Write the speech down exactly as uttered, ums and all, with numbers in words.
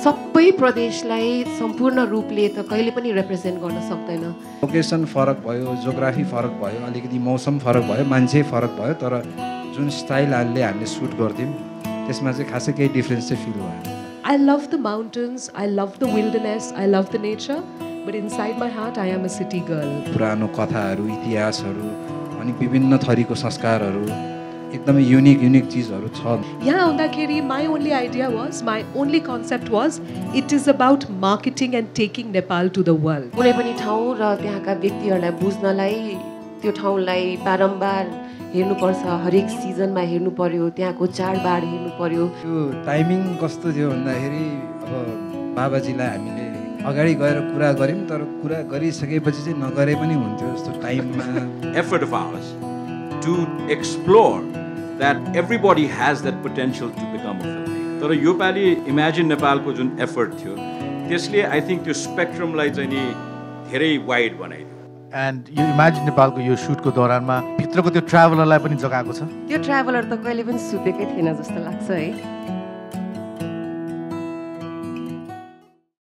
सबै प्रदेशलाई सम्पूर्ण रूपले त कहिले पनि रिप्रेजेन्ट गर्न सक्दैन। लोकेसन फरक भयो, जियोग्राफी फरक भयो, अलिकति मौसम फरक भयो, मान्छे फरक भयो, तर जुन स्टाइल हामीले हामीले सुट गर्थ्यौँ त्यसमा चाहिँ खासै केही डिफरेन्स चाहिँ फिल भएन। I love the mountains, I love the wilderness, I love the nature, but inside my heart I am a city girl. पुरानो कथाहरू, इतिहासहरू अनि विभिन्न थरीको संस्कारहरू एकदमै युनिक युनिक चीजहरू छ। यहाँ आउँदाखेरि my only idea was, my only concept was, it is about marketing and taking Nepal to the world. कुनै पनि ठाउँ र त्यहाँका व्यक्तिहरूलाई बुझ्नलाई त्यो ठाउँलाई बारम्बार हेर्नुपर्छ, हरेक सिजनमा हेर्नु पर्यो, त्यहाँको चाडबाड हेर्नु पर्यो। त्यो टाइमिङ कस्तो थियो भन्दाखेरि अब बाबाजीलाई हामीले अगाडि गएर कुरा गर्यौं, तर कुरा गरिसकेपछि चाहिँ नगरे पनि हुन्थ्यो जस्तो टाइममा। Effort of ours to explore that everybody has that potential to become a filmmaker. तर यो पालि Imagine Nepal को जुन effort थियो त्यसले I think त्यो spectrum लाई चाहिँ नि धेरै wide बनाइदियो। And यो Imagine Nepal को यो shoot को दौरानमा भित्रको त्यो traveler लाई पनि जगाएको छ। त्यो traveler त कहिले पनि सुतेकै थिएन जस्तो लाग्छ है।